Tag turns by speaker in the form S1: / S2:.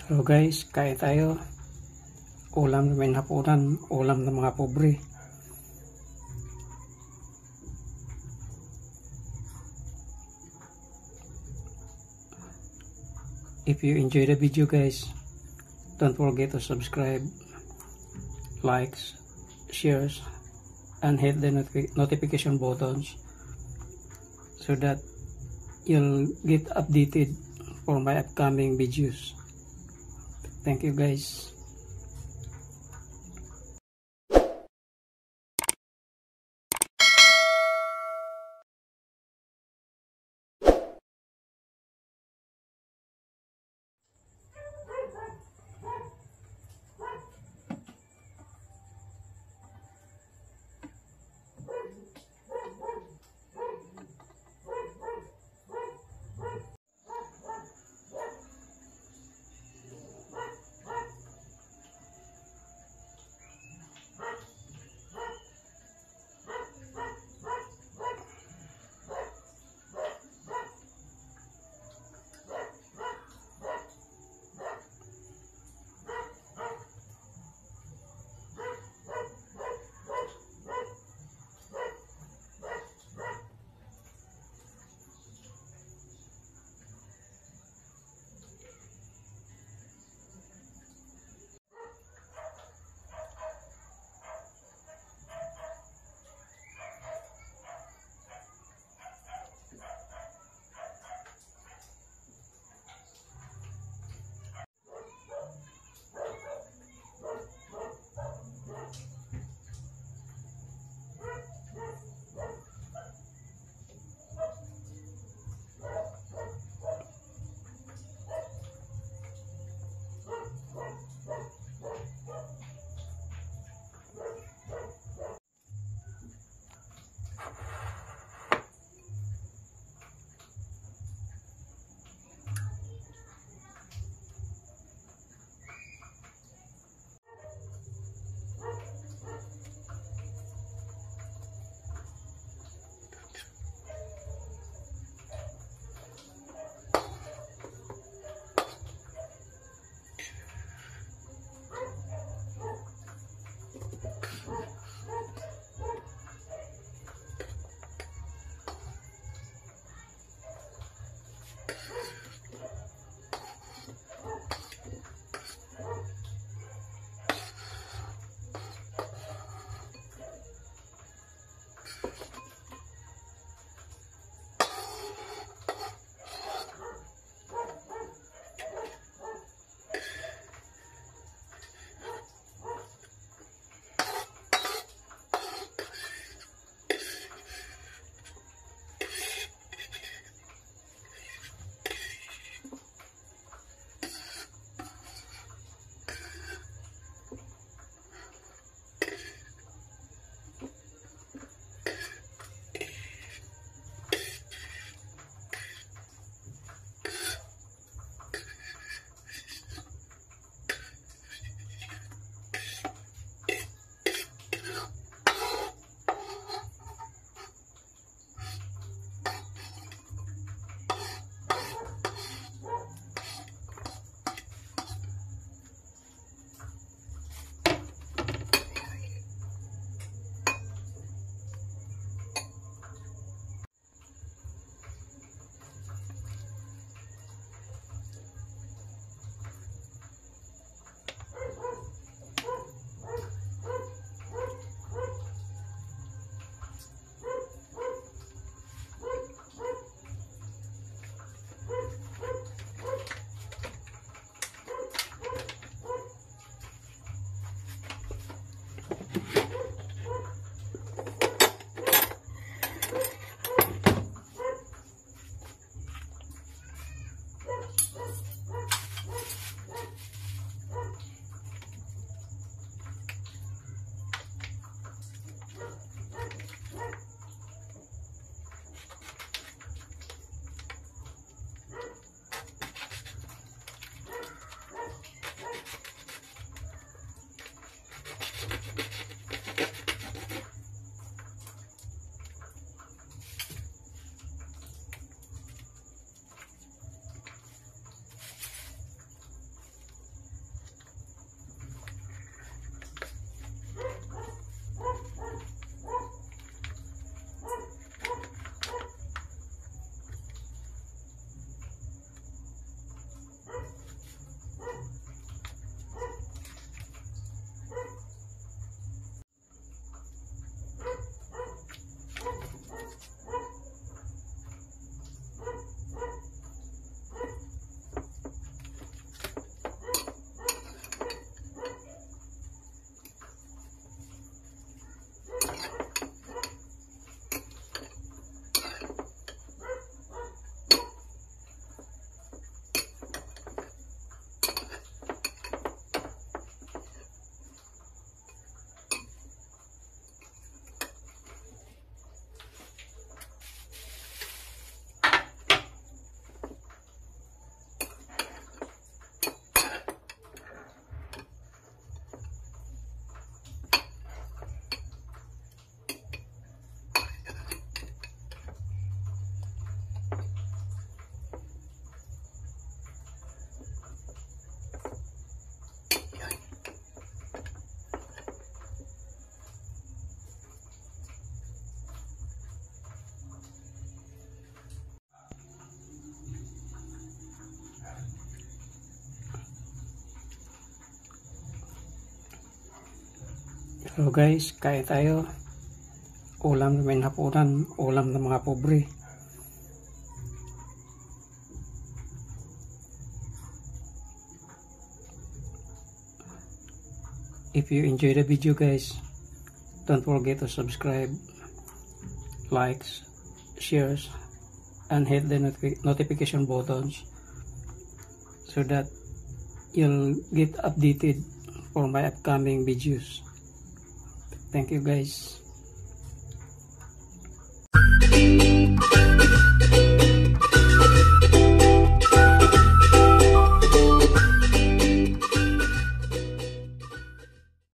S1: So guys, kain tayo. Ulam namin hapunan, ulam ng mga pobre. If you enjoy the video guys, don't forget to subscribe, likes, shares, and hit the notification buttons so that you'll get updated for my upcoming videos. Thank you guys. So guys, kain tayo. Ulam namin hapunan, ulam ng mga pobre. If you enjoy the video guys, don't forget to subscribe, likes, shares, and hit the notification buttons so that you'll get updated for my upcoming videos. Thank you guys.